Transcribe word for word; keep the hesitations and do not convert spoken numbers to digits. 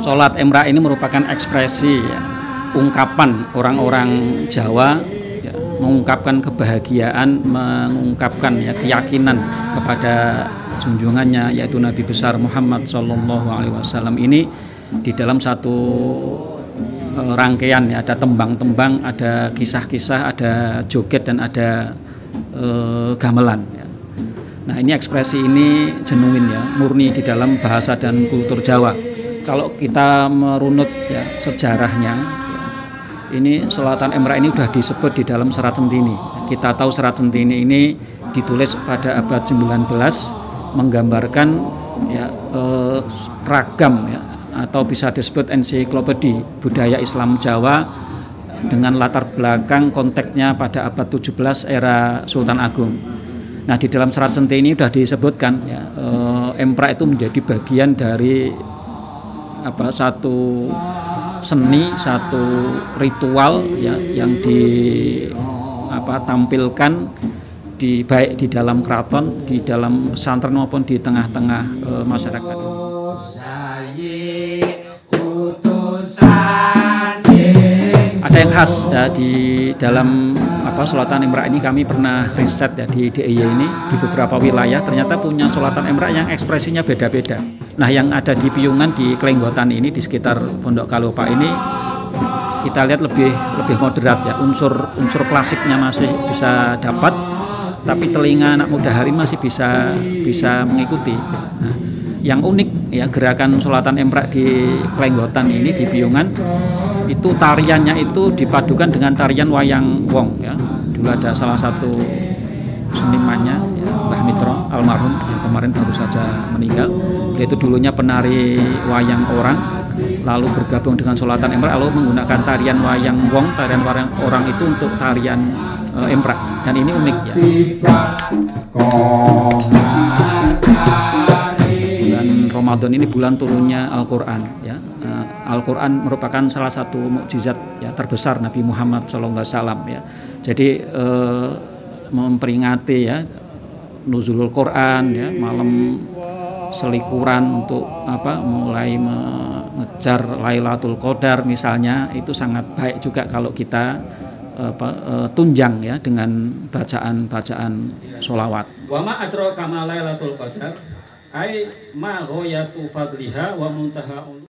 Sholat Emrah ini merupakan ekspresi ya, ungkapan orang-orang Jawa ya, mengungkapkan kebahagiaan, mengungkapkan ya, keyakinan kepada junjungannya yaitu Nabi besar Muhammad Shallallahu Alaihi Wasallam ini di dalam satu e, rangkaian ya, ada tembang-tembang, ada kisah-kisah, ada joget dan ada e, gamelan ya. Nah ini ekspresi ini genuin ya, murni di dalam bahasa dan kultur Jawa. Kalau kita merunut ya sejarahnya, ini Sholatan Emrah ini sudah disebut di dalam Serat Centini. Kita tahu Serat Centini ini ditulis pada abad sembilan belas, menggambarkan ya, eh, ragam ya, atau bisa disebut ensiklopedi budaya Islam Jawa dengan latar belakang konteksnya pada abad tujuh belas era Sultan Agung. Nah di dalam Serat Centini sudah disebutkan ya, eh, Emrah itu menjadi bagian dari apa satu seni, satu ritual ya, yang di apa tampilkan di baik di dalam keraton, di dalam pesantren maupun di tengah-tengah e, masyarakat. Ada yang khas ya di dalam apa Sholatan Emrah ini. Kami pernah riset ya di D I Y ini, di beberapa wilayah ternyata punya Sholatan Emrah yang ekspresinya beda-beda. Nah yang ada di Piungan, di Klenggotan ini, di sekitar Pondok Kalopa ini, kita lihat lebih lebih moderat ya, unsur unsur klasiknya masih bisa dapat, tapi telinga anak muda hari masih bisa bisa mengikuti. Nah, yang unik ya gerakan Sholatan Emrah di Klenggotan ini, di Piungan, itu tariannya itu dipadukan dengan tarian wayang wong ya. Dulu ada salah satu senimannya ya, Mbah Mitro almarhum yang kemarin baru saja meninggal. Beliau itu dulunya penari wayang orang, lalu bergabung dengan Sholatan Emrah, lalu menggunakan tarian wayang wong, tarian wayang orang itu untuk tarian e, Emrah, dan ini unik ya. Bulan Ramadan ini bulan turunnya Al-Quran ya. Al-Quran merupakan salah satu mukjizat ya, terbesar Nabi Muhammad shallallahu alaihi wasallam ya. Jadi e, memperingati ya nuzulul Quran ya, malam selikuran untuk apa mulai mengejar Lailatul Qadar misalnya, itu sangat baik juga kalau kita apa, e, tunjang ya dengan bacaan-bacaan sholawat. Wa ma adraka ma Lailatul Qadar ai ma ghayatu fadliha wa muntaha